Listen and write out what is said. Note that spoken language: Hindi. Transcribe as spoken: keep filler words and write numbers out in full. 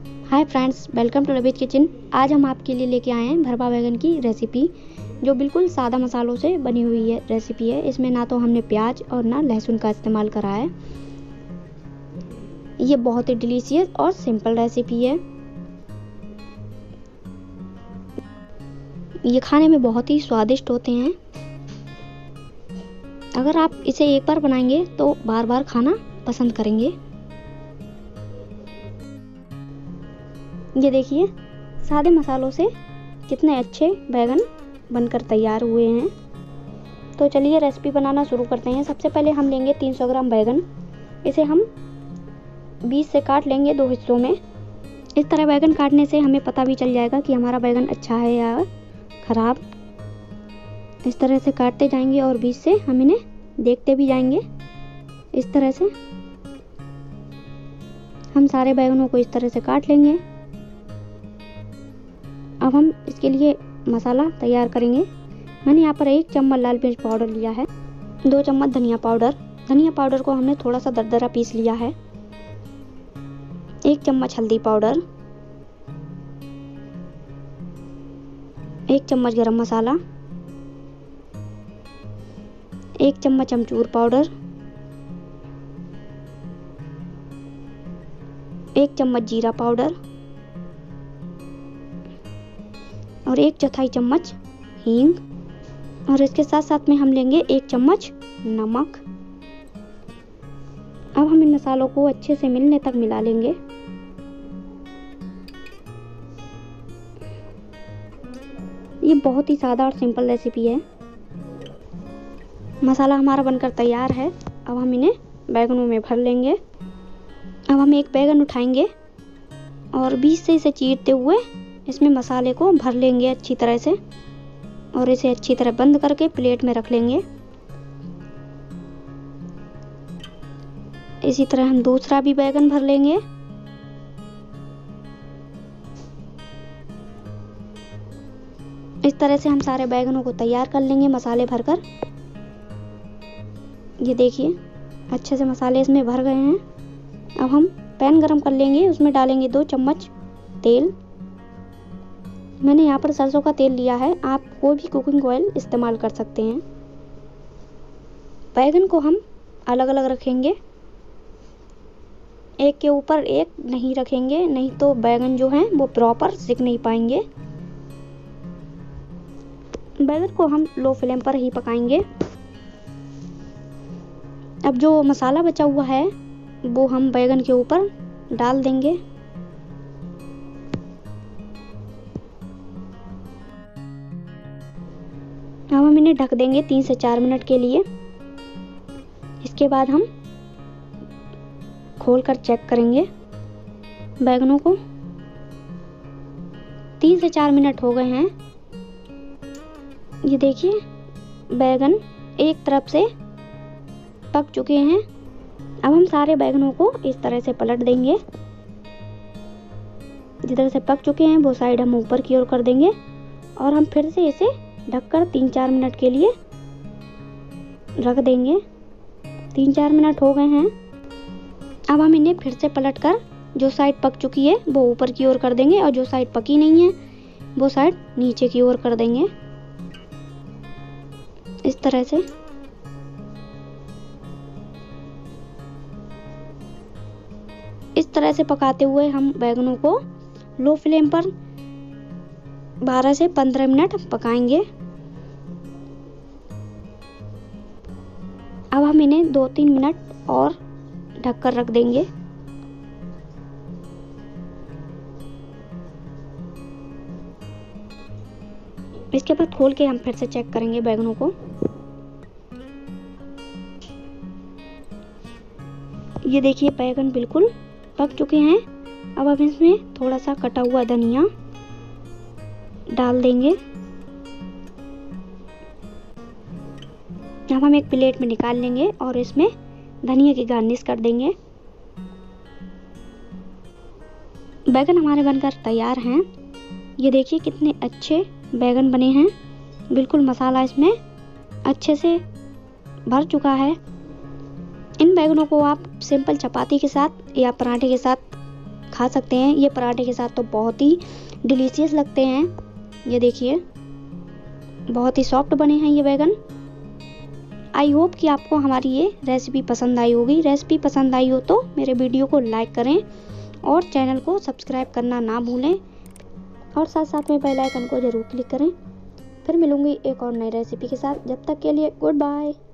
Hi friends, welcome to Labi's kitchen. आज हम आपके लिए लेके आए हैं भरवा बैगन की रेसिपी, जो बिल्कुल सादा मसालों से बनी हुई है रेसिपी है। इसमें ना तो हमने प्याज और ना लहसुन का इस्तेमाल करा है। ये बहुत ही डिलीशियस और सिंपल रेसिपी है। ये खाने में बहुत ही स्वादिष्ट होते हैं। अगर आप इसे एक बार बनाएंगे तो बार बार खाना पसंद करेंगे। ये देखिए सादे मसालों से कितने अच्छे बैगन बनकर तैयार हुए हैं। तो चलिए रेसिपी बनाना शुरू करते हैं। सबसे पहले हम लेंगे तीन सौ ग्राम बैगन। इसे हम बीच से काट लेंगे दो हिस्सों में। इस तरह बैगन काटने से हमें पता भी चल जाएगा कि हमारा बैगन अच्छा है या ख़राब। इस तरह से काटते जाएंगे और बीच से हम इन्हें देखते भी जाएंगे। इस तरह से हम सारे बैगनों को इस तरह से काट लेंगे। अब हम इसके लिए मसाला तैयार करेंगे। मैंने यहाँ पर एक चम्मच लाल मिर्च पाउडर लिया है, दो चम्मच धनिया पाउडर। धनिया पाउडर को हमने थोड़ा सा दरदरा पीस लिया है। एक चम्मच हल्दी पाउडर, एक चम्मच गरम मसाला, एक चम्मच अमचूर पाउडर, एक चम्मच जीरा पाउडर और एक चौथाई चम्मच हींग। और इसके साथ साथ में हम लेंगे एक चम्मच नमक। अब हम इन मसालों को अच्छे से मिलने तक मिला लेंगे। ये बहुत ही सादा और सिंपल रेसिपी है। मसाला हमारा बनकर तैयार है। अब हम इन्हें बैगनों में भर लेंगे। अब हम एक बैगन उठाएंगे और बीच से इसे चीरते हुए इसमें मसाले को भर लेंगे अच्छी तरह से, और इसे अच्छी तरह बंद करके प्लेट में रख लेंगे। इसी तरह हम दूसरा भी बैगन भर लेंगे। इस तरह से हम सारे बैगनों को तैयार कर लेंगे मसाले भरकर। ये देखिए अच्छे से मसाले इसमें भर गए हैं। अब हम पैन गरम कर लेंगे। उसमें डालेंगे दो चम्मच तेल। मैंने यहाँ पर सरसों का तेल लिया है, आप कोई भी कुकिंग ऑयल इस्तेमाल कर सकते हैं। बैगन को हम अलग अलग रखेंगे, एक के ऊपर एक नहीं रखेंगे, नहीं तो बैगन जो हैं वो प्रॉपर सिक नहीं पाएंगे। बैगन को हम लो फ्लेम पर ही पकाएंगे। अब जो मसाला बचा हुआ है वो हम बैगन के ऊपर डाल देंगे। अब हम इन्हें ढक देंगे तीन से चार मिनट के लिए। इसके बाद हम खोलकर चेक करेंगे बैगनों को। तीन से चार मिनट हो गए हैं। ये देखिए बैगन एक तरफ से पक चुके हैं। अब हम सारे बैगनों को इस तरह से पलट देंगे। जिधर से पक चुके हैं वो साइड हम ऊपर की ओर कर देंगे और हम फिर से इसे ढककर तीन चार मिनट के लिए रख देंगे। तीन चार मिनट हो गए हैं। अब हम इन्हें फिर से पलटकर जो साइड पक चुकी है वो ऊपर की ओर कर देंगे और जो साइड पकी नहीं है वो साइड नीचे की ओर कर देंगे। इस तरह से इस तरह से पकाते हुए हम बैगनों को लो फ्लेम पर बारह से पंद्रह मिनट पकाएंगे। अब हम इन्हें दो तीन मिनट और ढककर रख देंगे। इसके बाद खोल के हम फिर से चेक करेंगे बैगनों को। ये देखिए बैगन बिल्कुल पक चुके हैं। अब हम इसमें थोड़ा सा कटा हुआ धनिया डाल देंगे। अब हम एक प्लेट में निकाल लेंगे और इसमें धनिया की गार्निश कर देंगे। बैगन हमारे बनकर तैयार हैं। ये देखिए कितने अच्छे बैगन बने हैं। बिल्कुल मसाला इसमें अच्छे से भर चुका है। इन बैगनों को आप सिंपल चपाती के साथ या पराठे के साथ खा सकते हैं। ये पराठे के साथ तो बहुत ही डिलीशियस लगते हैं। ये देखिए बहुत ही सॉफ्ट बने हैं ये बैगन। आई होप कि आपको हमारी ये रेसिपी पसंद आई होगी। रेसिपी पसंद आई हो तो मेरे वीडियो को लाइक करें और चैनल को सब्सक्राइब करना ना भूलें और साथ साथ में बेल आइकन को ज़रूर क्लिक करें। फिर मिलूंगी एक और नई रेसिपी के साथ। जब तक के लिए गुड बाय।